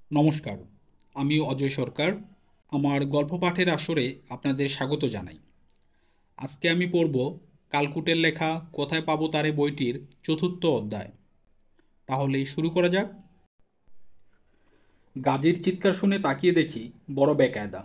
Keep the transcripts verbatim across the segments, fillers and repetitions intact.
নমস্কার, আমি অজয় সরকার। আমার গল্প পাঠের আসরে আপনাদের স্বাগত জানাই। আজকে আমি পড়ব কালকুটের লেখা কোথায় পাবো তারে বইটির চতুর্থ অধ্যায়। তাহলে শুরু করা যাক। গাজীর চিৎকার শুনে তাকিয়ে দেখি বড় বেকায়দা।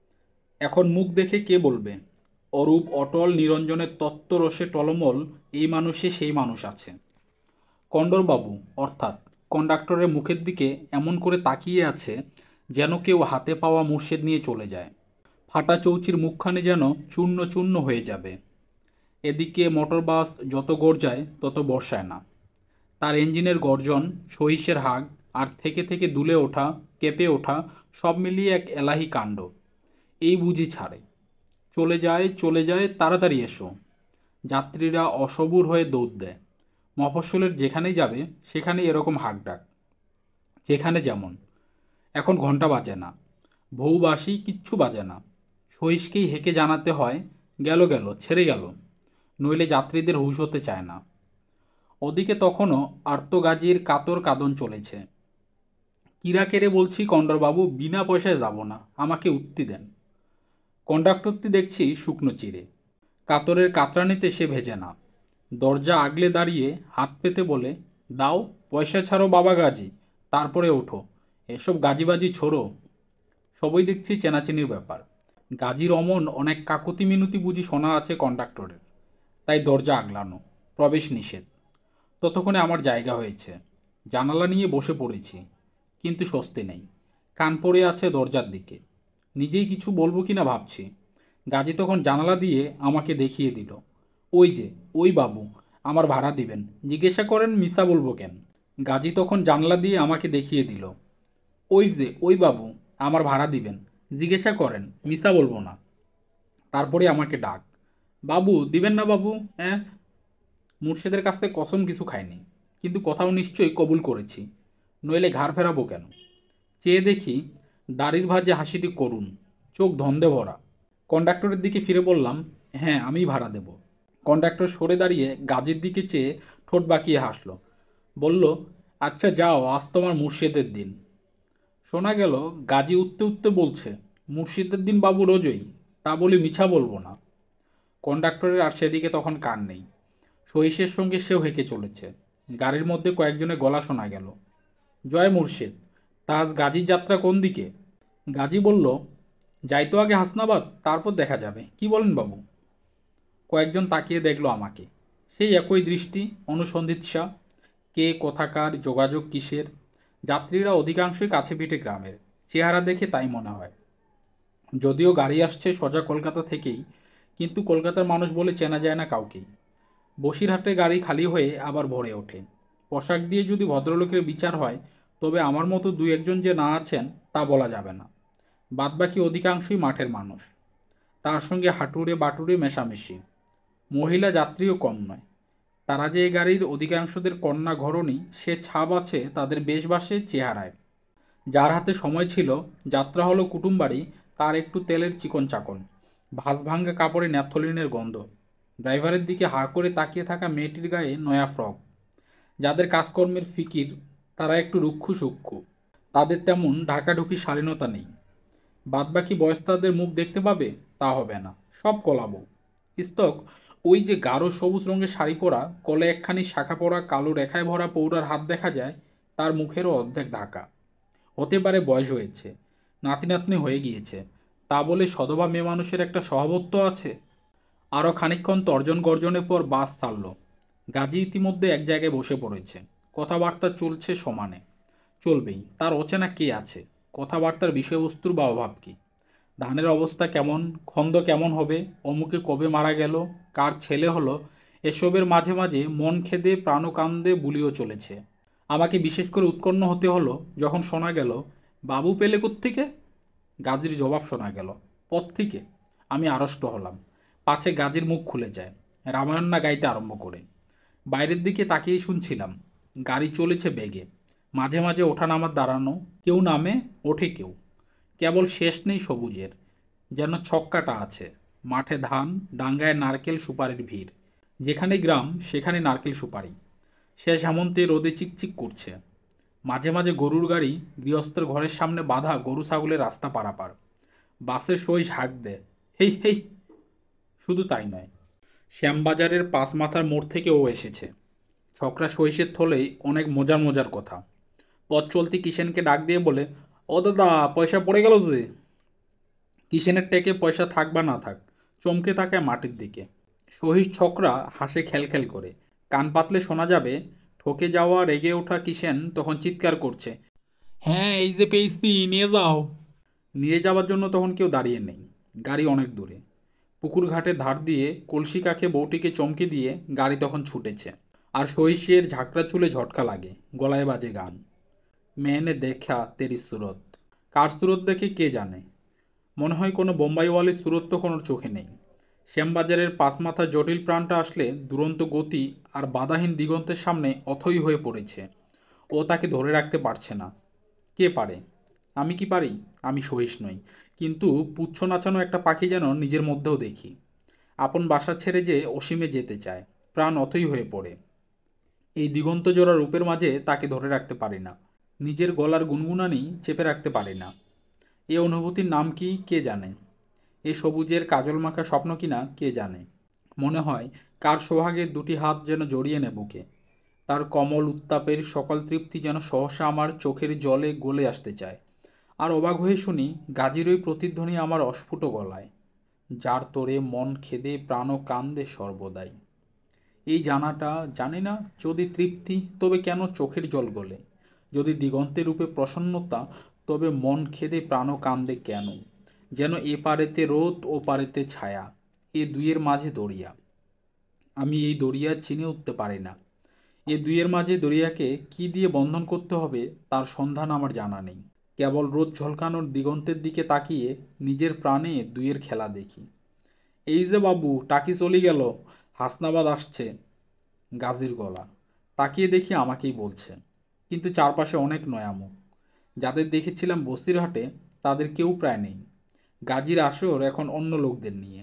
এখন মুখ দেখে কে বলবে অরূপ অটল নিরঞ্জনের তত্ত্বরসে টলমল এই মানুষে সেই মানুষ আছে। কন্ডরবাবু অর্থাৎ কন্ডাক্টরের মুখের দিকে এমন করে তাকিয়ে আছে যেন কেউ হাতে পাওয়া মুর্শিদ নিয়ে চলে যায়। ফাটা চৌচির মুখখানে যেন চূর্ণ চূর্ণ হয়ে যাবে। এদিকে মোটর বাস যত গর্জায় তত বর্ষায় না। তার ইঞ্জিনের গর্জন, সহিসের হাগ আর থেকে থেকে দুলে ওঠা, কেঁপে ওঠা সব মিলিয়ে এক এলাহি কাণ্ড। এই বুঝি ছাড়ে। চলে যায় চলে যায় তাড়াতাড়ি এসো। যাত্রীরা অসবুর হয়ে দৌড় দেয়। মফস্বলের যেখানেই যাবে সেখানেই এরকম হাঁক ডাক। যেখানে যেমন। এখন ঘন্টা বাজে না, বউ বাসি কিচ্ছু বাজে না। সহিসকেই হেঁকে জানাতে হয় গেল গেল ছেড়ে গেল, নইলে যাত্রীদের হুঁশ হতে চায় না। ওদিকে তখনও আর্তগাজির কাতর কাদন চলেছে। কিরা কেড়ে বলছি কন্ডারবাবু বিনা পয়সায় যাব না, আমাকে উত্তি দেন। কন্ডাক্টরটি দেখছি শুকনো চিড়ে। কাতরের কাতরানিতে সে ভেজে না। দরজা আগলে দাঁড়িয়ে হাত পেতে বলে দাও পয়সা ছাড়ো বাবা গাজী, তারপরে ওঠো, এসব গাজিবাজি ছোড়ো। সবই দেখছি চেনাচেনির ব্যাপার। গাজীর অমন অনেক কাকুতি মিনতি বুঝি শোনা আছে কন্ডাক্টরের, তাই দরজা আগলানো, প্রবেশ নিষেধ। ততক্ষণে আমার জায়গা হয়েছে, জানালা নিয়ে বসে পড়েছি, কিন্তু স্বস্তি নেই। কান পড়ে আছে দরজার দিকে, নিজেই কিছু বলবো কিনা ভাবছি। গাজী তখন জানালা দিয়ে আমাকে দেখিয়ে দিল, ওই যে ওই বাবু আমার ভাড়া দিবেন, জিজ্ঞাসা করেন মিসা বলবো কেন। গাজী তখন জানলা দিয়ে আমাকে দেখিয়ে দিল, ওই যে ওই বাবু আমার ভাড়া দিবেন, জিজ্ঞাসা করেন মিসা বলবো না। তারপরে আমাকে ডাক, বাবু দিবেন না বাবু? হ্যাঁ। মুর্শেদের কাছ থেকে কসম কিছু খাইনি, কিন্তু কথাও নিশ্চয়ই কবুল করেছি, নইলে ঘাড় ফেরাবো কেন। চেয়ে দেখি দাড়ির ভাঁজে হাসিটি করুন, চোখ ধন্দে ভরা। কন্ডাক্টরের দিকে ফিরে বললাম, হ্যাঁ আমি ভাড়া দেব। কন্ডাক্টর সরে দাঁড়িয়ে গাজীর দিকে চেয়ে ঠোঁট বাঁকিয়ে হাসল, বলল, আচ্ছা যাও, আজ তোমার মুর্শেদের দিন। শোনা গেল গাজী উঠতে উঠতে বলছে, মুর্শিদের দিন বাবু রোজই, তা বলি মিছা বলবো না। কন্ডাক্টরের আর সেদিকে তখন কান নেই। সহিসের সঙ্গে সেও হেঁকে চলেছে। গাড়ির মধ্যে কয়েকজনের গলা শোনা গেল, জয় মুর্শিদ, তা আজ গাজীর যাত্রা কোন দিকে? গাজী বলল, যাই তো আগে হাসনাবাদ, তারপর দেখা যাবে, কি বলেন বাবু? কয়েকজন তাকিয়ে দেখল আমাকে, সেই একই দৃষ্টি, অনুসন্ধিৎসা। কে কোথাকার, যোগাযোগ কিসের। যাত্রীরা অধিকাংশই কাছে পিঠে গ্রামের, চেহারা দেখে তাই মনে হয়। যদিও গাড়ি আসছে সোজা কলকাতা থেকেই, কিন্তু কলকাতার মানুষ বলে চেনা যায় না কাউকেই। বসিরহাটে গাড়ি খালি হয়ে আবার ভরে ওঠে। পোশাক দিয়ে যদি ভদ্রলোকের বিচার হয়, তবে আমার মতো দু একজন যে না আছেন তা বলা যাবে না। বাদবাকি অধিকাংশই মাঠের মানুষ, তার সঙ্গে হাঁটুরে বাটুরে মেশামেশি। মহিলা যাত্রীও কম নয়। তারা যে এই গাড়ির অধিকাংশদের কন্যা ঘরণী সে ছাপ আছে তাদের বেশবাসে চেহারায়। যার হাতে সময় ছিল, যাত্রা হলো কুটুমবাড়ি, তার একটু তেলের চিকন চাকন, ভাঁজ ভাঙ্গা কাপড়ে ন্যাপথলিনের গন্ধ। ড্রাইভারের দিকে হাঁ করে তাকিয়ে থাকা মেয়েটির গায়ে নয়া ফ্রক। যাদের কাজকর্মের ফিকির, তারা একটু রুক্ষু সূক্ষ্ম, তাদের তেমন ঢাকাঢুকি শালীনতা নেই। বাদবাকি বয়স্তাদের মুখ দেখতে পাবে তা হবে না, সব কলাবো। স্তক ওই যে গাঢ় সবুজ রঙের শাড়ি পরা, কলে একখানি শাখা পরা কালো রেখায় ভরা পৌরার হাত দেখা যায়, তার মুখেরও অর্ধেক ঢাকা। হতে পারে বয়স হয়েছে, নাতি নাতনি হয়ে গিয়েছে, তা বলে সধবা মেয়ে মানুষের একটা স্বভাবত্ব আছে। আরও খানিকক্ষণ তর্জন গর্জনের পর বাস ছাড়ল। গাজী ইতিমধ্যে এক জায়গায় বসে পড়েছে, কথাবার্তা চলছে সমানে। চলবেই, তার অচেনা কে আছে, কথাবার্তার বিষয়বস্তুর বা অভাব কী, ধানের অবস্থা কেমন, খন্দ কেমন হবে, অমুকে কবে মারা গেল, কার ছেলে হলো, এসবের মাঝে মাঝে মন খেদে প্রাণকান্দে বুলিও চলেছে। আমাকে বিশেষ করে উৎকণ্ঠ হতে হলো যখন শোনা গেল, বাবু পেলে কোত্থেকে? গাজীর জবাব শোনা গেল, পথ থেকে। আমি আড়ষ্ট হলাম, পাছে গাজীর মুখ খুলে যায়, রামায়ণ না গাইতে আরম্ভ করে। বাইরের দিকে তাকিয়েই শুনছিলাম। গাড়ি চলেছে বেগে, মাঝে মাঝে ওঠানামার দাঁড়ানো, কেউ নামে, ওঠে কেউ। কেবল শেষ নেই সবুজের, যেন ছক্কাটা আছে। মাঠে ধান, ডাঙ্গায় নারকেল সুপারির ভিড়, যেখানে গ্রাম সেখানে নারকেল সুপারি। শেষ হেমন্তে রোদে চিকচিক করছে। মাঝে মাঝে গরুর গাড়ি গৃহস্থের ঘরের সামনে বাঁধা গরু ছাগলের রাস্তা পারাপার। বাসের সই ঝাঁক দেয়, হেই হেই। শুধু তাই নয়, শ্যামবাজারের পাঁচ মাথার মোড় থেকে ও এসেছে। ছকরা সহিসের থলেই অনেক মজার মজার কথা। পথ চলতি কিষেনকে ডাক দিয়ে বলে, ও দাদা পয়সা পড়ে গেল যে। কিষেনের টেকে পয়সা থাক বা না থাক, চমকে তাকায় মাটির দিকে। সহিস ছকরা হাসে খেলখেল করে। কান পাতলে শোনা যাবে, ঠকে যাওয়া রেগে ওঠা কিষেন তখন চিৎকার করছে, হ্যাঁ এই যে পেয়েছি, নিয়ে যাও। নিয়ে যাওয়ার জন্য তখন কেউ দাঁড়িয়ে নেই। গাড়ি অনেক দূরে। পুকুর ঘাটে ধার দিয়ে কলসি কাকে বউটিকে চমকে দিয়ে গাড়ি তখন ছুটেছে। আর সহিসের ঝাঁকড়া চুলে ঝটকা লাগে, গলায় বাজে গান, মেনে দেখা তেরি সুরত। কার সুরত দেখে কে জানে। মনে হয় কোনো বোম্বাইওয়ালির সুরত তো কোনো চোখে নেই। শ্যামবাজারের পাঁচ মাথার জটিল প্রাণটা আসলে দুরন্ত গতি আর বাধাহীন দিগন্তের সামনে অথই হয়ে পড়েছে। ও তাকে ধরে রাখতে পারছে না। কে পারে? আমি কি পারি? আমি সহিস নই, কিন্তু পুচ্ছ নাচানো একটা পাখি যেন নিজের মধ্যেও দেখি। আপন বাসা ছেড়ে যে অসীমে যেতে চায়, প্রাণ অথই হয়ে পড়ে। এই দিগন্ত জোড়া রূপের মাঝে তাকে ধরে রাখতে পারি না। নিজের গলার গুনগুনানি চেপে রাখতে পারি না। এ অনুভূতির নাম কি কে জানে? এ সবুজের কাজল মাখা স্বপ্ন কিনা কে জানে? মনে হয় কার সোহাগের দুটি হাত যেন জড়িয়ে নে বুকে। তার কমল উত্তাপের সকল তৃপ্তি যেন সহসা আমার চোখের জলে গলে আসতে চায়। আর অবাক হয়ে শুনি গাজির ওই প্রতিধ্বনি আমার অস্ফুট গলায়, যার তোরে মন খেদে প্রাণ কান্দে সর্বদাই। এই জানাটা জানি না, যদি তৃপ্তি তবে কেন চোখের জল গলে, যদি দিগন্তের রূপে প্রসন্নতা তবে মন খেদে প্রাণ কান্দে কেন। যেন এ পারেতে রোদ ও পারেতে ছায়া, এ দুইয়ের মাঝে দরিয়া। আমি এই দরিয়া চিনে উঠতে পারি না। এ দুইয়ের মাঝে দরিয়াকে কি দিয়ে বন্ধন করতে হবে তার সন্ধান আমার জানা নেই। কেবল রোদ ঝলকানোর দিগন্তের দিকে তাকিয়ে নিজের প্রাণে দুইয়ের খেলা দেখি। এই যে বাবু, টাকি চলে গেল, হাসনাবাদ আসছে। গাজীর গলা। তাকিয়ে দেখি আমাকেই বলছে, কিন্তু চারপাশে অনেক নয়া মুখ। যাদের দেখেছিলাম বসিরহাটে তাদের কেউ প্রায় নেই। গাজীর আসর এখন অন্য লোকদের নিয়ে।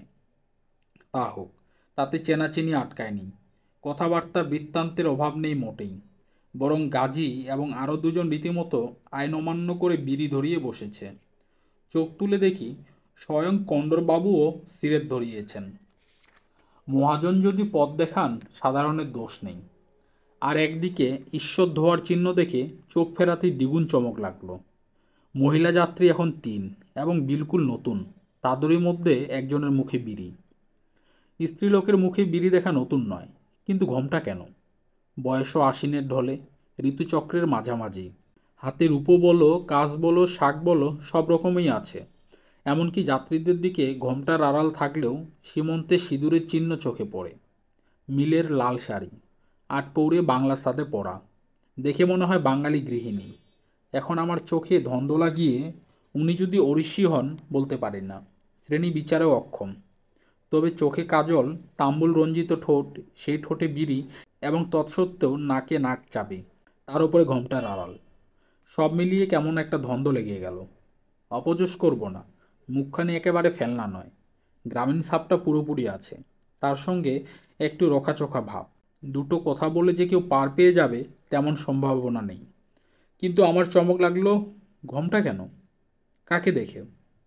তা হোক, তাতে চেনাচিনি আটকায়নি। কথাবার্তা বৃত্তান্তের অভাব নেই মোটেই। বরং গাজী এবং আরও দুজন রীতিমতো আইন অমান্য করে বিড়ি ধরিয়ে বসেছে। চোখ তুলে দেখি স্বয়ং কণ্ডরবাবুও সিরেত ধরিয়েছেন। মহাজন যদি পথ দেখান সাধারণের দোষ নেই। আর একদিকে ঈশ্বর ধোয়ার চিহ্ন দেখে চোখ ফেরাতেই দ্বিগুণ চমক লাগলো। মহিলা যাত্রী এখন তিন, এবং বিলকুল নতুন। তাদেরই মধ্যে একজনের মুখে বিড়ি। স্ত্রীলোকের মুখে বিড়ি দেখা নতুন নয়, কিন্তু ঘোমটা কেন? বয়সও আশ্বিনের ঢলে, ঋতুচক্রের মাঝামাঝি। হাতে রূপো বলো, কাজ বলো, শাক বলো, সব রকমই আছে। এমনকি যাত্রীদের দিকে ঘোমটার আড়াল থাকলেও সীমন্তে সিঁদুরের চিহ্ন চোখে পড়ে। মিলের লাল শাড়ি, আট পৌড়ে বাংলা সাদে পরা, দেখে মনে হয় বাঙালি গৃহিণী। এখন আমার চোখে ধন্দ লাগিয়ে উনি যদি ওড়িশি হন বলতে পারেন না, শ্রেণী বিচারেও অক্ষম। তবে চোখে কাজল, তাম্বুল রঞ্জিত ঠোঁট, সেই ঠোঁটে বিড়ি, এবং তৎসত্ত্বেও নাকে নাক চাপে, তার উপরে ঘোমটার আড়াল। সব মিলিয়ে কেমন একটা ধন্দ লেগে গেল। অপযশ করব না, মুখখানি একেবারে ফেলনা নয়। গ্রামীণ ছাপটা পুরোপুরি আছে, তার সঙ্গে একটু রোখাচোখা ভাব। দুটো কথা বলে যে কেউ পার পেয়ে যাবে তেমন সম্ভাবনা নেই। কিন্তু আমার চমক লাগলো, ঘোমটা কেন? কাকে দেখে?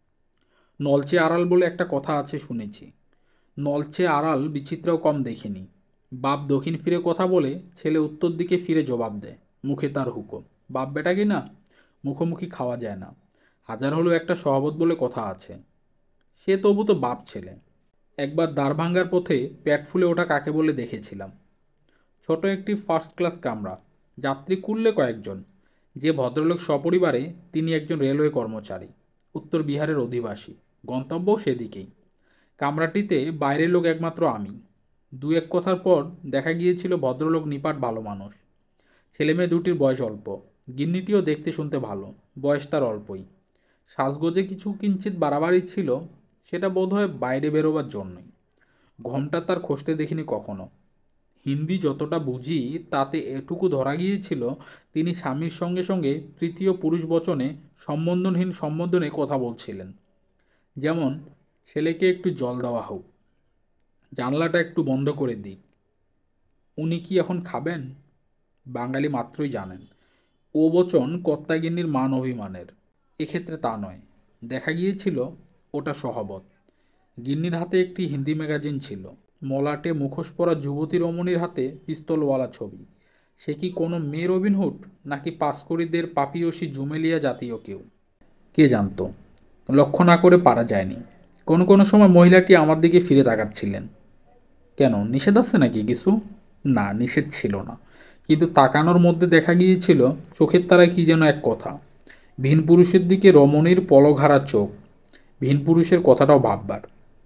নলচে আড়াল বলে একটা কথা আছে শুনেছি। নলচে আড়াল বিচিত্রও কম দেখিনি। বাপ দক্ষিণ ফিরে কথা বলে, ছেলে উত্তর দিকে ফিরে জবাব দেয়, মুখে তার হুকুম। বাপ বেটা কি না, মুখোমুখি খাওয়া যায় না। হাজার হলেও একটা সহবত বলে কথা আছে। সে তবু তো বাপ ছেলে। একবার দ্বার ভাঙ্গার পথে পেট ফুলে ওঠা কাকে বলে দেখেছিলাম। ছোট একটি ফার্স্ট ক্লাস কামরা, যাত্রী কুললে কয়েকজন। যে ভদ্রলোক সপরিবারে, তিনি একজন রেলওয়ে কর্মচারী, উত্তর বিহারের অধিবাসী, গন্তব্যও সেদিকেই। কামরাটিতে বাইরের লোক একমাত্র আমি। দু এক কথার পর দেখা গিয়েছিল ভদ্রলোক নিপাট ভালো মানুষ। ছেলেমেয়ে দুটির বয়স অল্প, গিন্নিটিও দেখতে শুনতে ভালো, বয়স তার অল্পই। সাজগোজে কিছু কিঞ্চিত বাড়াবাড়ি ছিল, সেটা বোধহয় বাইরে বেরোবার জন্যই। ঘোমটা তার খসতে দেখিনি কখনো। হিন্দি যতটা বুঝি তাতে এটুকু ধরা গিয়েছিল, তিনি স্বামীর সঙ্গে সঙ্গে তৃতীয় পুরুষ বচনে সম্বোধনহীন সম্বোধনে কথা বলছিলেন। যেমন, ছেলেকে একটু জল দেওয়া হোক, জানলাটা একটু বন্ধ করে দিক, উনি কি এখন খাবেন? বাঙালি মাত্রই জানেন ও বচন কর্তাগিন্নির মান অভিমানের। এক্ষেত্রে তা নয়। দেখা গিয়েছিল ওটা সহবত। গিন্নির হাতে একটি হিন্দি ম্যাগাজিন ছিল। মলাটে মুখোশ পরা যুবতী রমণীর হাতে পিস্তলওয়ালা ছবি। সে কি কোনো মেয়ে রবিনহুড, নাকি পাসকরিদের পাপিয়সী জুমেলিয়া জাতীয় কেউ? কে জানত? লক্ষ্য না করে পারা যায়নি। কোনো কোনো সময় মহিলাটি আমার দিকে ফিরে তাকাচ্ছিলেন। কেন, নিষেধ আছে নাকি কিছু? না, নিষেধ ছিল না, কিন্তু তাকানোর মধ্যে দেখা গিয়েছিল চোখের তারায় কি যেন এক কথা। ভিন পুরুষের দিকে রমণীর পলঘারা চোখ। ভিন পুরুষের কথাটাও ভাববার,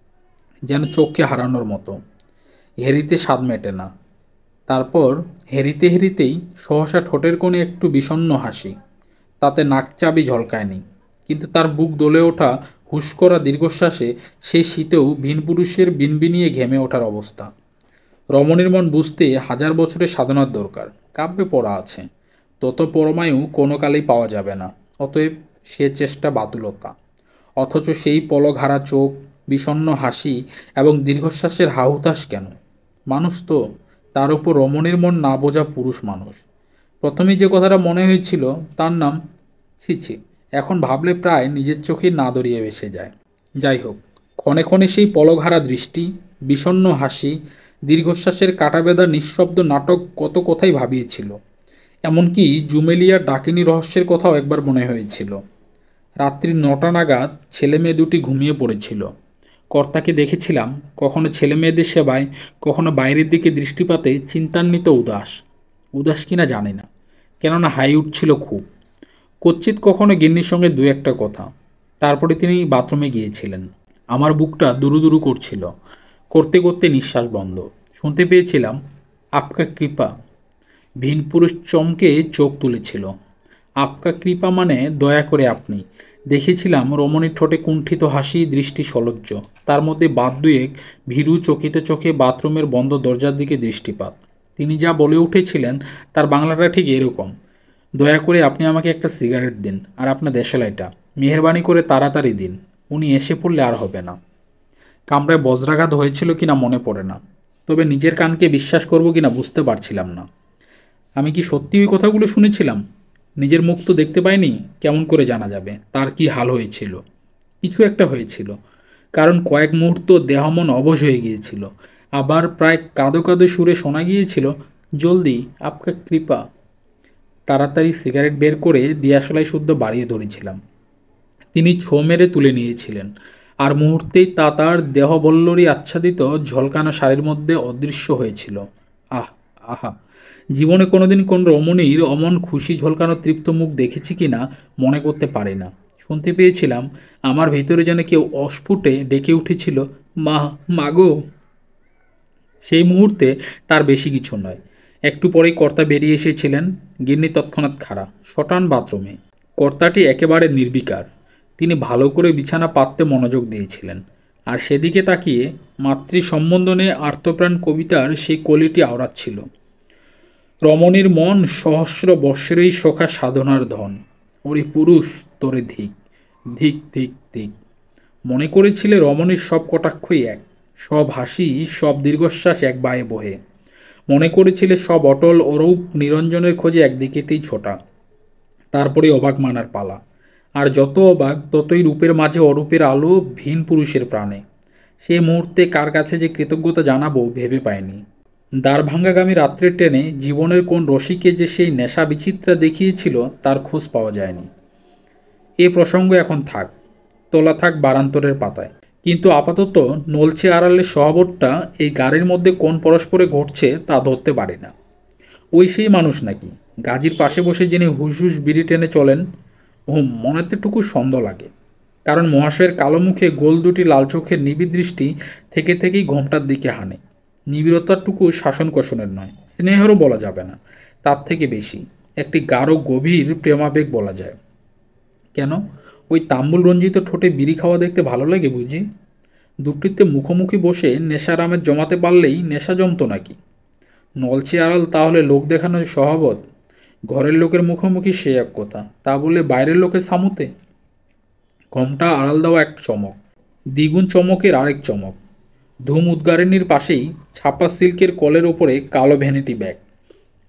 যেন চোখকে হারানোর মতো। হেরিতে স্বাদ মেটে না। তারপর হেরিতে হেরিতেই সহসা ঠোঁটের কোণে একটু বিষণ্ণ হাসি। তাতে নাকচাবি ঝলকায়নি, কিন্তু তার বুক দোলে ওঠা হুশ করা দীর্ঘশ্বাসে সেই শীতেও ভিন পুরুষের বিনবিনিয়ে ঘেমে ওঠার অবস্থা। রমণীর মন বুঝতে হাজার বছরের সাধনার দরকার। কাব্যে পড়া আছে, তত পরমায়ু কোনো কালেই পাওয়া যাবে না, অতএব সে চেষ্টা বাতুলতা। অথচ সেই পলঘারা চোখ, বিষণ্ণ হাসি এবং দীর্ঘশ্বাসের হাহুতাশ কেন? মানুষ তো, তার উপর রমণীর মন না বোঝা পুরুষ মানুষ। প্রথমে যে কথাটা মনে হয়েছিল তার নাম ছি ছি, এখন ভাবলে প্রায় নিজের চোখেই না দড়িয়ে ভেসে যায়। যাই হোক, ক্ষণে ক্ষণে সেই পলঘারা দৃষ্টি, বিষণ্ণ হাসি, দীর্ঘশ্বাসের কাটাবেদা নিঃশব্দ নাটক কত কথাই ভাবিয়েছিল। এমনকি জুমেলিয়ার ডাকিনী রহস্যের কথাও একবার মনে হয়েছিল। রাত্রি নটা নাগাদ ছেলে মেয়ে দুটি ঘুমিয়ে পড়েছিল। কর্তাকে দেখেছিলাম কখনো ছেলে মেয়েদের সেবায়, কখনো বাইরের দিকে দৃষ্টিপাতে চিন্তান্বিত উদাস। উদাস কিনা জানি না, কেননা হাই উঠছিল খুব। কচ্চিৎ কখনো গিন্নির সঙ্গে দু একটা কথা। তারপরে তিনি বাথরুমে গিয়েছিলেন। আমার বুকটা দুরু দুরু করছিল। করতে করতে নিঃশ্বাস বন্ধ। শুনতে পেয়েছিলাম, আপকা কৃপা। ভিন পুরুষ চমকে চোখ তুলেছিল। আপকা কৃপা মানে দয়া করে আপনি। দেখেছিলাম রমণীর ঠোঁটে কুণ্ঠিত হাসি, দৃষ্টি সলজ্জ। তার মধ্যে বাদ দুয়েক ভীরু চকিত চোখে বাথরুমের বন্ধ দরজার দিকে দৃষ্টিপাত। তিনি যা বলে উঠেছিলেন তার বাংলাটা ঠিক এরকম: দয়া করে আপনি আমাকে একটা সিগারেট দিন, আর আপনার দেশালাইটা মেহেরবানি করে তাড়াতাড়ি দিন। উনি এসে পড়লে আর হবে না। কামরায় বজ্রাঘাত হয়েছিল কিনা মনে পড়ে না, তবে নিজের কানকে বিশ্বাস করব কিনা বুঝতে পারছিলাম না। আমি কি সত্যি ওই কথাগুলো শুনেছিলাম? নিজের মুখ তো দেখতে পাইনি, কেমন করে জানা যাবে তার কি হাল হয়েছিল? কিছু একটা হয়েছিল, কারণ কয়েক মুহূর্ত দেহমন অবশ হয়ে গিয়েছিল। আবার প্রায় কাঁদো কাঁদো সুরে শোনা গিয়েছিল, জলদি, আপকা কৃপা। তাড়াতাড়ি সিগারেট বের করে দিয়াশলাই শুদ্ধ বাড়িয়ে ধরেছিলাম। তিনি ছো মেরে তুলে নিয়েছিলেন, আর মুহূর্তেই তা তার দেহবল্লরী আচ্ছাদিত ঝলকানো শাড়ির মধ্যে অদৃশ্য হয়েছিল। আহ, আহা! জীবনে কোনোদিন কোন রমণীর অমন খুশি ঝলকানো তৃপ্ত মুখ দেখেছি কি না মনে করতে পারি না। শুনতে পেয়েছিলাম আমার ভিতরে যেন কেউ অস্ফুটে ডেকে উঠেছিল, মা, মাগো। সেই মুহূর্তে তার বেশি কিছু নয়। একটু পরেই কর্তা বেরিয়ে এসেছিলেন। গিন্নি তৎক্ষণাৎ খাড়া, শটান বাথরুমে। কর্তাটি একেবারে নির্বিকার। তিনি ভালো করে বিছানা পাততে মনোযোগ দিয়েছিলেন, আর সেদিকে তাকিয়ে মাতৃ সম্বন্ধনে আর্তপ্রাণ কবিতার সেই কলিটি আওড়াচ্ছিল। রমণীর মন সহস্র বৎসরেই সখা সাধনার ধন। ওরে পুরুষ, তোরে ধিক, ধিক ধিক ধিক। মনে করেছিলে রমণীর সব কটাক্ষই এক, সব হাসি, সব দীর্ঘশ্বাস এক বায়ে বহে। মনে করেছিলে সব অটল অরূপ নিরঞ্জনের খোঁজে একদিকেতেই ছোটা। তারপরে অবাক মানার পালা। আর যত অবাক ততই রূপের মাঝে অরূপের আলো ভিন পুরুষের প্রাণে। সেই মুহূর্তে কার কাছে যে কৃতজ্ঞতা জানাবো ভেবে পাইনি। দ্বারভাঙ্গাগামী রাত্রের ট্রেনে জীবনের কোন রসিকে যে সেই নেশা বিচিত্রা দেখিয়েছিল তার খোঁজ পাওয়া যায়নি। এ প্রসঙ্গ এখন থাক, তোলা থাক বারান্তরের পাতায়। কিন্তু আপাতত নলছে আড়ালের সহবতটা এই গাড়ির মধ্যে কোন পরস্পরে ঘটছে তা ধরতে পারি না। ওই সেই মানুষ নাকি গাজীর পাশে বসে যিনি হুস হুস বিড়ি টেনে চলেন? হুম, মনেতেটুকু সন্দেহ লাগে, কারণ মহাশয়ের কালো মুখে গোল দুটি লাল চোখের নিবিড় দৃষ্টি থেকে থেকেই ঘোমটার দিকে হানে। নিবিড়তারটুকু শাসন কোষণের নয়, স্নেহেরও বলা যাবে না, তার থেকে বেশি একটি গাঢ় গভীর প্রেমাবেগ বলা যায়। কেন, ওই তাম্বুল রঞ্জিত ঠোঁটে বিড়ি খাওয়া দেখতে ভালো লাগে বুঝি? দুটিতে মুখোমুখি বসে নেশার আমেজ জমাতে পারলেই নেশা জমতো নাকি? নলছে আড়াল তাহলে লোক দেখানোর স্বভাবত? ঘরের লোকের মুখোমুখি সে এক কথা, তা বলে বাইরের লোকের সামুতে? ঘোমটা আড়াল দেওয়া এক চমক, দ্বিগুণ চমকের আরেক চমক। ধূম উদ্গারিণীর পাশেই ছাপা সিল্কের কলের ওপরে কালো ভ্যানিটি ব্যাগ।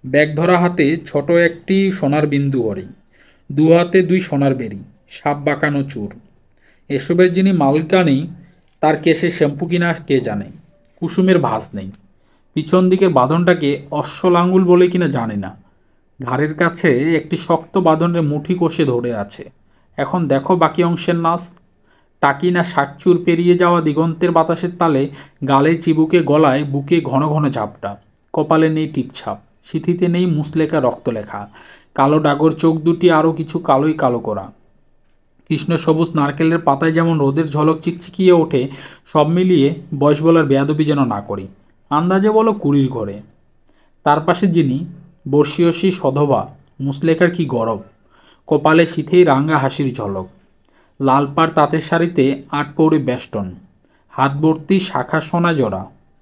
ব্যাগ ধরা হাতে ছোট একটি সোনার বিন্দু ঘড়ি, দু হাতে দুই সোনার বেরি, সাপ বাঁকানো চুর। এসবের যিনি মালিকানি তার কেশে শ্যাম্পু কিনা কে জানে। কুসুমের ভাঁজ নেই। পিছন দিকের বাঁধনটাকে অশ্বলাঙ্গুল বলে কিনা জানি না। ঘাড়ের কাছে একটি শক্ত বাঁধনের মুঠি কষে ধরে আছে। এখন দেখো বাকি অংশের নাচ। টাকি না শাকচুর পেরিয়ে যাওয়া দিগন্তের বাতাসের তালে গালে চিবুকে গলায় বুকে ঘন ঘন ঝাপটা। কপালে নেই টিপছাপ, সিথিতে নেই মুসলেখা রক্তলেখা। কালো ডাগর চোখ দুটি আরও কিছু কালোই কালো করা। কৃষ্ণ সবুজ নারকেলের পাতায় যেমন রোদের ঝলক চিকচিকিয়ে ওঠে, সব মিলিয়ে বয়স বলার বেয়াদবি যেন না করি। আন্দাজে বলো কুড়ির ঘরে। তার পাশে যিনি, বর্ষীয়সী সধবা, মুসলেখার কি গরব। কপালে শীতেই রাঙা হাসির ঝলক। লাল পাড় তাঁতের শাড়িতে আট পৌড়ে বেষ্টন, হাত ভর্তি শাখা সোনা জোড়া।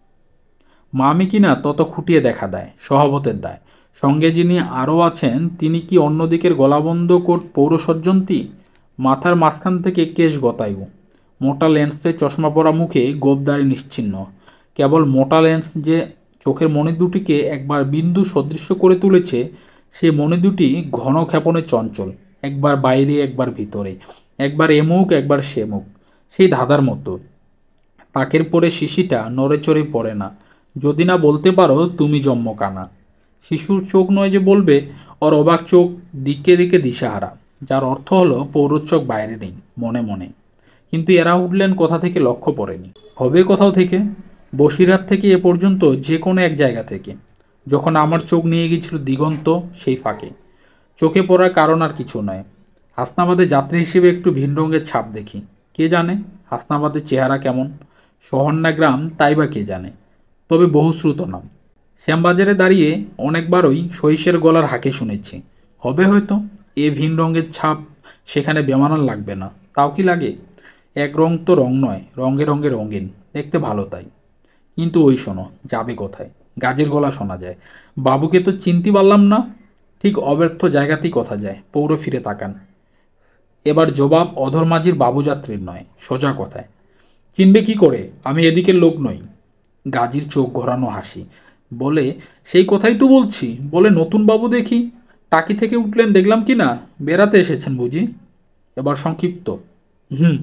মামি কিনা তত খুঁটিয়ে দেখা দেয়, স্বভাবতের দায়। সঙ্গে যিনি আরও আছেন, তিনি কি অন্যদিকের গলাবন্ধ কোট পৌরসজ্জন্তী। মাথার মাঝখান থেকে কেশ গতায়ু, মোটা লেন্সে চশমা পরা মুখে গোপদারি নিশ্চিহ্ন। কেবল মোটা লেন্স যে চোখের মণি দুটিকে একবার বিন্দু সদৃশ্য করে তুলেছে, সে মণি দুটি ঘন ক্ষেপণে চঞ্চল, একবার বাইরে একবার ভিতরে, একবার এ মুখ একবার সে মুখ, সেই ধাঁধার মতো। তাকের পরে শিশিটা নড়ে চড়ে পড়ে না, যদি না বলতে পারো তুমি জম্মকানা। শিশুর চোখ নয় যে বলবে, ওর অবাক চোখ দিকে দিকে দিশাহারা, যার অর্থ হলো পৌরচোখ বাইরে নেই, মনে মনে। কিন্তু এরা উঠলেন কোথা থেকে লক্ষ্য পড়েনি। হবে কোথাও থেকে, বসিরহাট থেকে এ পর্যন্ত যে কোনো এক জায়গা থেকে। যখন আমার চোখ নিয়ে গিয়েছিল দিগন্ত, সেই ফাঁকে। চোখে পড়ার কারণ আর কিছু নয়। হাসনাবাদে যাত্রী হিসেবে একটু ভিন রঙের ছাপ দেখি। কে জানে হাসনাবাদের চেহারা কেমন, শহর না গ্রাম তাই বা কে জানে। তবে বহুশ্রুত নাম। শ্যামবাজারে দাঁড়িয়ে অনেকবারই সহিসের গলার হাঁকে শুনেছি। হবে হয়তো এ ভিন রঙের ছাপ সেখানে বেমানান লাগবে না। তাও কি লাগে? এক রং তো রং নয়, রঙে রঙে রঙিন, দেখতে ভালো তাই। কিন্তু ওই শোনো, যাবে কোথায়? গাজের গলা শোনা যায়। বাবুকে তো চিনতে পারলাম না। ঠিক অব্যর্থ জায়গাতেই কথা যায়। পৌর ফিরে তাকান। এবার জবাব অধর মাঝির বাবুযাত্রীর নয়, সোজা কথায়। চিনবে কি করে? আমি এদিকের লোক নই। গাজীর চোখ ঘোরানো হাসি বলে, সেই কথাই তো বলছি। বলে, নতুন বাবু দেখি। টাকি থেকে উঠলেন দেখলাম কি না, বেড়াতে এসেছেন বুঝি? এবার সংক্ষিপ্ত, হুম।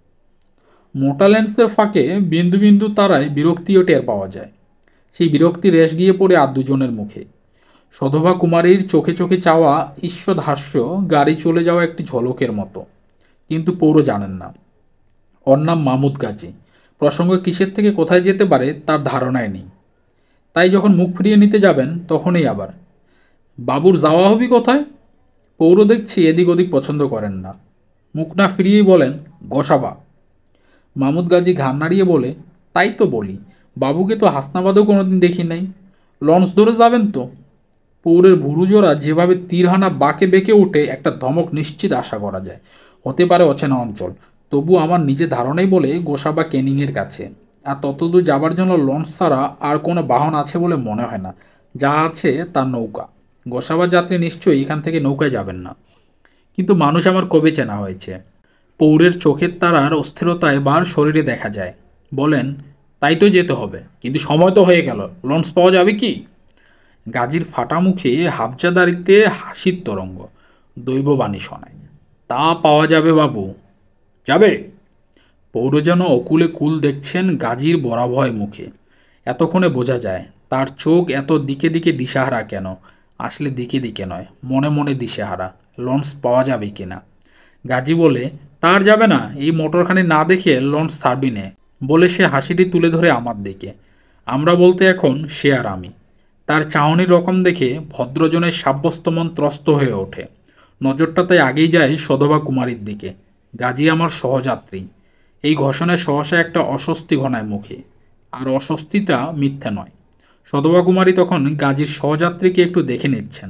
মোটা লেন্সের ফাঁকে বিন্দু বিন্দু তারায় বিরক্তিও টের পাওয়া যায়। সেই বিরক্তি রেশ গিয়ে পড়ে আর দুজনের মুখে। সধবা কুমারীর চোখে চোখে চাওয়া ঈষৎ হাস্য গাড়ি চলে যাওয়া একটি ঝলকের মতো। কিন্তু পৌর জানেন না। ওর নাম মামুদ গাজী। প্রসঙ্গ কিসের থেকে কোথায় যেতে পারে তার ধারণায় নেই। তাই যখন মুখ ফিরিয়ে নিতে যাবেন, তখনই আবার, বাবুর যাওয়া হবি কোথায়? পৌর দেখছি এদিক ওদিক পছন্দ করেন না। মুখ না ফিরিয়েই বলেন, গোসাবা। মামুদ গাজী ঘাড় নাড়িয়ে বলে, তাই তো বলি, বাবুকে তো হাসনাবাদেও কোনোদিন দেখি নাই। লঞ্চ ধরে যাবেন তো? পৌরের ভুরুজোড়া যেভাবে তীরহানা বাঁকে বেঁকে ওঠে, একটা ধমক নিশ্চিত আশা করা যায়। হতে পারে অচেনা অঞ্চল, তবু আমার নিজের ধারণাই বলে গোসাবা ক্যানিংয়ের কাছে। আর ততদূর যাবার জন্য লঞ্চ ছাড়া আর কোনো বাহন আছে বলে মনে হয় না। যা আছে তার নৌকা। গোসাবা যাত্রী নিশ্চয়ই এখান থেকে নৌকায় যাবেন না। কিন্তু মানুষ আমার কবে চেনা হয়েছে? পৌরের চোখের তারার অস্থিরতা এবার শরীরে দেখা যায়। বলেন, তাই তো যেতে হবে, কিন্তু সময় তো হয়ে গেল। লঞ্চ পাওয়া যাবে কি? গাজীর ফাটা মুখে হাবজাদারিতে হাসির তরঙ্গ। দৈববাণী শোনায়, তা পাওয়া যাবে বাবু। যাবে? পৌর যেন অকুলে কুল দেখছেন গাজীর বরাভয় মুখে। এতক্ষণে বোঝা যায় তার চোখ এত দিকে দিকে দিশাহারা কেন। আসলে দিকে দিকে নয়, মনে মনে দিশেহারা। লঞ্চ পাওয়া যাবে কিনা। গাজী বলে, তার যাবে না, এই মোটরখানি না দেখে লঞ্চ ছাড়বি নে। বলে সে হাসিটি তুলে ধরে আমার দিকে। আমরা বলতে এখন সে আর আমি। তার চাহনির রকম দেখে ভদ্রজনের সাব্যস্ত মন ত্রস্ত হয়ে ওঠে। নজরটা তাই আগেই যায় সধবা কুমারীর দিকে। গাজী আমার সহযাত্রী। এই ঘোষণায় সহসা একটা অস্বস্তি ঘনায় মুখে। আর অস্বস্তিটা মিথ্যে নয়। সধবা কুমারী তখন গাজীর সহযাত্রীকে একটু দেখে নিচ্ছেন।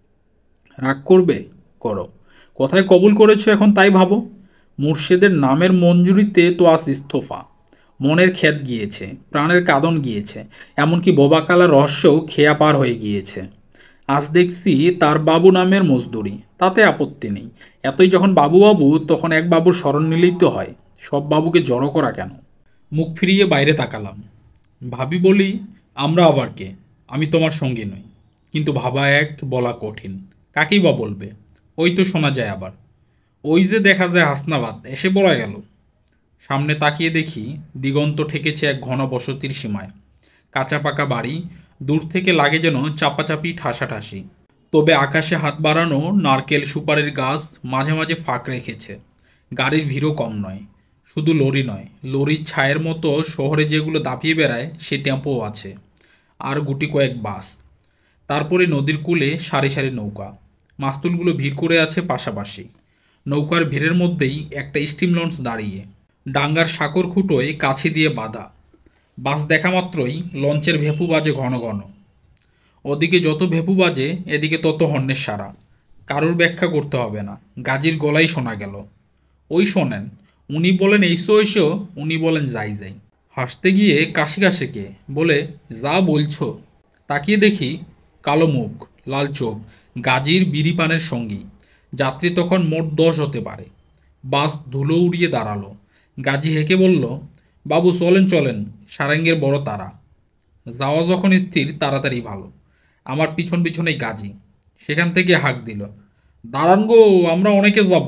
রাগ করবে? করো। কোথায় কবুল করেছো এখন তাই ভাবো। মুর্শেদের নামের মঞ্জুরিতে তো আজ ইস্তফা। মনের ক্ষেত গিয়েছে, প্রাণের কাঁদন গিয়েছে, এমনকি বোবাকালা রহস্যও খেয়া পার হয়ে গিয়েছে। আজ দেখছি তার বাবু নামের মজদুরি, তাতে আপত্তি নেই। এতই যখন বাবু বাবু, তখন এক বাবুর স্মরণ নিলেই তো হয়। সব বাবুকে জড়ো করা কেন? মুখ ফিরিয়ে বাইরে তাকালাম। ভাবি বলি, আমরা আবার কে? আমি তোমার সঙ্গী নই। কিন্তু ভাবা এক, বলা কঠিন। কাকেই বা বলবে? ওই তো শোনা যায় আবার, ওই যে দেখা যায় হাসনাবাদ এসে পড়া গেল। সামনে তাকিয়ে দেখি দিগন্ত ঠেকেছে এক ঘন বসতির সীমায়। কাঁচা পাকা বাড়ি, দূর থেকে লাগে যেন চাপাচাপি ঠাসাঠাসি। তবে আকাশে হাত বাড়ানো নারকেল সুপারির গাছ মাঝে মাঝে ফাঁক রেখেছে। গাড়ির ভিড়ও কম নয়। শুধু লরি নয়, লরির ছায়ের মতো শহরে যেগুলো দাপিয়ে বেড়ায় সে টেম্পোও আছে। আর গুটি কয়েক বাস। তারপরে নদীর কূলে সারি সারি নৌকা। মাস্তুলগুলো ভিড় করে আছে পাশাপাশি। নৌকার ভিড়ের মধ্যেই একটা স্টিম লঞ্চ দাঁড়িয়ে, ডাঙ্গার সাঁকর খুঁটোয় কাছি দিয়ে বাঁধা। বাস দেখা মাত্রই লঞ্চের ভেপু বাজে ঘন ঘন। ওদিকে যত ভেপু বাজে এদিকে তত হর্নের সারা। কারুর ব্যাখ্যা করতে হবে না, গাজীর গলাই শোনা গেল। ওই শোনেন, উনি বলেন এইসো এইসো, উনি বলেন যাই যাই। হাসতে গিয়ে কাশি কাশে কে বলে, যা বলছো। তাকিয়ে দেখি কালো মুখ, লাল চোখ, গাজীর বিড়ি পানের সঙ্গী। যাত্রী তখন মোট দশ হতে পারে। বাস ধুলো উড়িয়ে দাঁড়ালো। গাজী হেঁকে বলল, বাবু চলেন চলেন, সারেঙ্গের বড় তারা। যাওয়া যখন স্থির তাড়াতাড়ি ভালো। আমার পিছন পিছনেই গাজী। সেখান থেকে হাঁক দিল, দাঁড়ান গো, আমরা অনেকে যাব।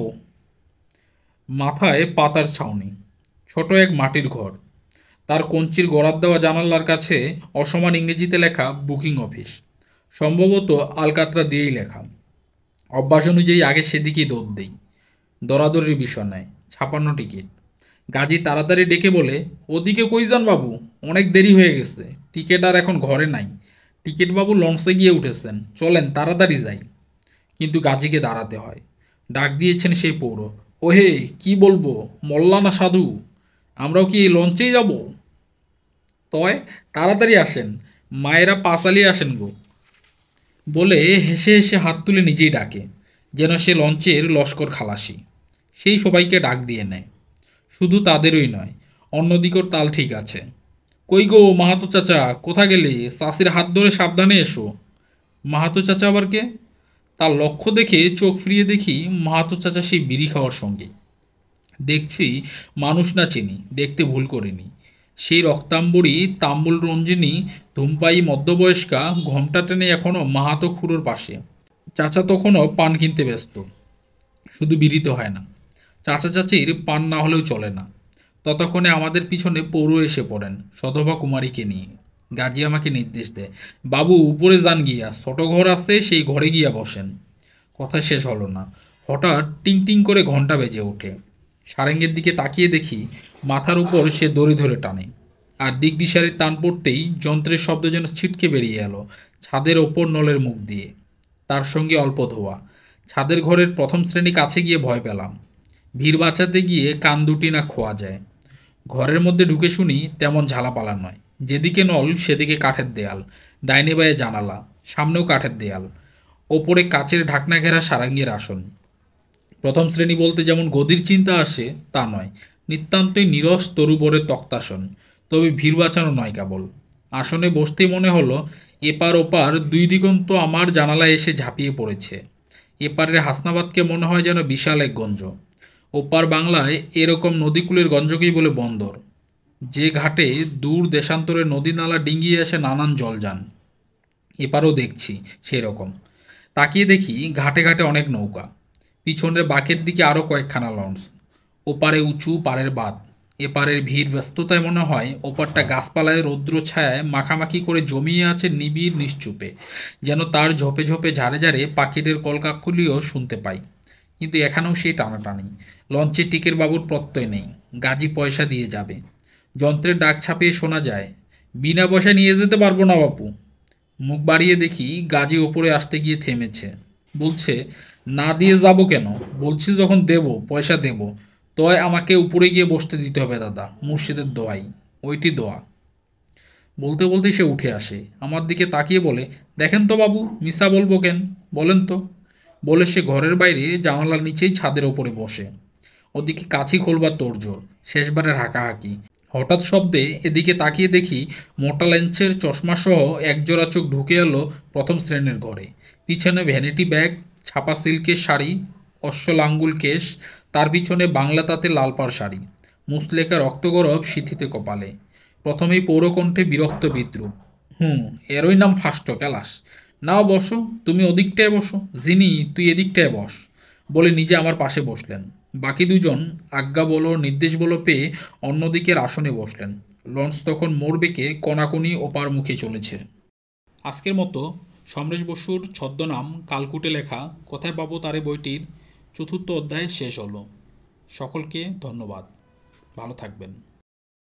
মাথায় পাতার ছাউনি, ছোট এক মাটির ঘর। তার কঞ্চির গড়ার দেওয়া জানালার কাছে অসমান ইংরেজিতে লেখা বুকিং অফিস। সম্ভবত আলকাতরা দিয়েই লেখা। অভ্যাস অনুযায়ী আগে সেদিকেই দৌড় দিই। দরাদরির বিষয় নয়, ছাপান্ন টিকিট। গাজী তাড়াতাড়ি ডেকে বলে, ওদিকে কই যান বাবু, অনেক দেরি হয়ে গেছে, টিকিট আর এখন ঘরে নাই। টিকিট বাবু লঞ্চে গিয়ে উঠেছেন, চলেন তাড়াতাড়ি যাই। কিন্তু গাজীকে দাঁড়াতে হয়। ডাক দিয়েছেন সেই পৌর। ওহে, কি বলবো, মল্লা না সাধু, আমরাও কি এই লঞ্চেই যাব? তয় তাড়াতাড়ি আসেন, মায়েরা পাঁচালিয়ে আসেন গো। বলে হেসে হেসে হাত তুলে নিজেই ডাকে, যেন সে লঞ্চের লস্কর খালাসি। সেই সবাইকে ডাক দিয়ে নেয়। শুধু তাদেরই নয়, অন্যদিকের তাল ঠিক আছে। কই গো মাহাতো চাচা, কোথা গেলে? চাষির হাত ধরে সাবধানে এসো। মাহাতো চাচা আবার কে? তার লক্ষ্য দেখে চোখ ফিরিয়ে দেখি মাহাতো চাচা সেই বিড়ি খাওয়ার সঙ্গে। দেখছি মানুষ না চিনি, দেখতে ভুল করিনি। সেই রক্তাম্বরী তাম্বুল রঞ্জিনী ধূমপায়ী মধ্যবয়স্কা ঘোমটা টেনে এখনও মাহাতো খুড়োর পাশে। চাচা তখনও পান কিনতে ব্যস্ত। শুধু বিড়িতে হয় না, চাচা চাচির পান না হলেও চলে না। ততক্ষণে আমাদের পিছনে পৌর এসে পড়েন সধবা কুমারীকে নিয়ে। গাজী আমাকে নির্দেশ দেয়, বাবু উপরে যান গিয়া, ছোট ঘর আছে, সেই ঘরে গিয়া বসেন। কথা শেষ হলো না, হঠাৎ টিং টিং করে ঘন্টা বেজে ওঠে। সারেঙ্গের দিকে তাকিয়ে দেখি মাথার উপর সে দড়ি ধরে টানে। আর দিকদিশারির টান পড়তেই যন্ত্রের শব্দ যেন ছিটকে বেরিয়ে এলো ছাদের ওপর নলের মুখ দিয়ে। তার সঙ্গে অল্প ধোয়া। ছাদের ঘরের প্রথম শ্রেণী কাছে গিয়ে ভয় পেলাম। ভিড় বাঁচাতে গিয়ে কান দুটি না খোয়া যায়। ঘরের মধ্যে ঢুকে শুনি তেমন ঝালাপালা নয়। যেদিকে নল সেদিকে কাঠের দেয়াল, ডাইনে বায়ে জানালা, সামনেও কাঠের দেয়াল, ওপরে কাচের ঢাকনা ঘেরা সারাঙ্গের আসন। প্রথম শ্রেণী বলতে যেমন গদির চিন্তা আসে তা নয়, নিতান্তই নিরস তরুবরের তক্তাসন। তবে ভিড় বাঁচানো নয় কেবল। আসনে বসতেই মনে হলো এপার ওপার দুই দিগন্ত আমার জানালায় এসে ঝাঁপিয়ে পড়েছে। এপারের হাসনাবাদকে মনে হয় যেন বিশাল এক গঞ্জ। ওপার বাংলায় এরকম নদীকূলের গঞ্জকেই বলে বন্দর, যে ঘাটে দূর দেশান্তরে নদী নালা ডিঙ্গিয়ে আসে নানান জলযান। এপারও দেখছি সেই রকম। তাকিয়ে দেখি ঘাটে ঘাটে অনেক নৌকা, পিছনের বাঁকের দিকে আরও কয়েকখানা লঞ্চ। ওপারে উঁচু পাড়ের বাঁধ। এপারের ভিড় ব্যস্ততায় মনে হয় ওপারটা গাছপালায় রৌদ্র ছায়ায় মাখামাখি করে জমিয়ে আছে নিবিড় নিশ্চুপে, যেন তার ঝোপে ঝোপে ঝাড়ে ঝাড়ে পাখিদের কলকাকলিও শুনতে পাই। কিন্তু এখানেও সেই টানাটানি। লঞ্চে টিকেট বাবুর প্রত্যয় নেই, গাজী পয়সা দিয়ে যাবে। যন্ত্রের ডাক ছাপিয়ে শোনা যায়, বিনা পয়সা নিয়ে যেতে পারবো না বাপু। মুখ বাড়িয়ে দেখি গাজী ওপরে আসতে গিয়ে থেমেছে। বলছে, না দিয়ে যাব কেন? বলছি যখন দেব, পয়সা দেব, তয় আমাকে উপরে গিয়ে বসতে দিতে হবে দাদা, মুর্শিদের দোয়াই, ওইটি দোয়া। বলতে বলতে সে উঠে আসে, আমার দিকে তাকিয়ে বলে, দেখেন তো বাবু, মিশা বলবো কেন, বলেন তো। বলে সে ঘরের বাইরে জানালার নিচেই ছাদের ওপরে বসে। ওদিকে কাছি খোলবার তোড়জোড়, শেষবারের হাঁকাহাঁকি। হঠাৎ শব্দে এদিকে তাকিয়ে দেখি মোটা লেন্সের চশমাসহ একজোড়া চোখ ঢুকে এলো প্রথম শ্রেণীর ঘরে। পিছনে ভ্যানিটি ব্যাগ, ছাপা সিল্কের শাড়ি, অশ্বলাঙ্গুল কেশ, তার পিছনে বাংলা তাতে লালপাড় শাড়ি, মুসলেকা রক্তগরব সিথিতে কপালে। প্রথমেই পৌরকণ্ঠে বিরক্ত বিদ্রুপ, হুম, এরই নাম ফাষ্ট ক্যালাস। নাও বসো, তুমি ওদিকটায় বসো, জিনি তুই এদিকটায় বস বলে নিজে আমার পাশে বসলেন। বাকি দুজন আজ্ঞা বলো নির্দেশ বলো পেয়ে অন্যদিকের আসনে বসলেন। লঞ্চ তখন মোড় বেঁকে কনাকনি ওপার মুখে চলেছে। আজকের মতো সমরেশ বসুর ছদ্মনাম কালকুটে লেখা কোথায় পাবো তারে বইটির চতুর্থ অধ্যায় শেষ হলো। সকলকে ধন্যবাদ, ভালো থাকবেন।